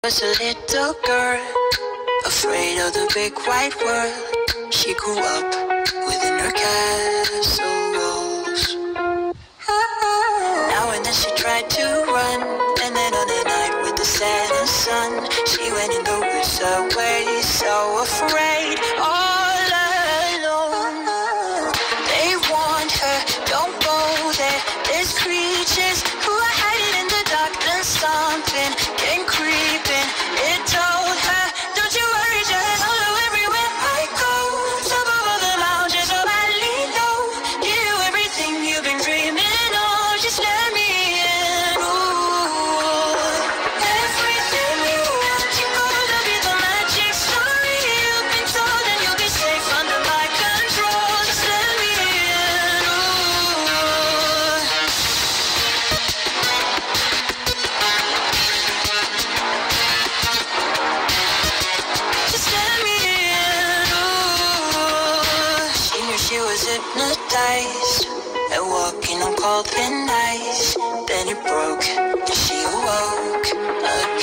Was a little girl, afraid of the big white world. She grew up within her castle walls. Now and then she tried to run, and then on a night with the setting sun, she went in the woods away, so afraid, all alone. They warned her, don't go there, there's creatures who are hiding in the dark, then something came creeping. It told her, don't you worry, just follow everywhere I go. Top of all the mountains, so I lean low. Give you everything you've been dreaming of. Just let me in. Ooh. Everything you want, you're gonna be the magic story you've been told, and you'll be safe under my control. Just let me in. Ooh. Just let me in. Ooh. She knew she was hypnotized and walking on cold thin ice. Then it broke and she awoke.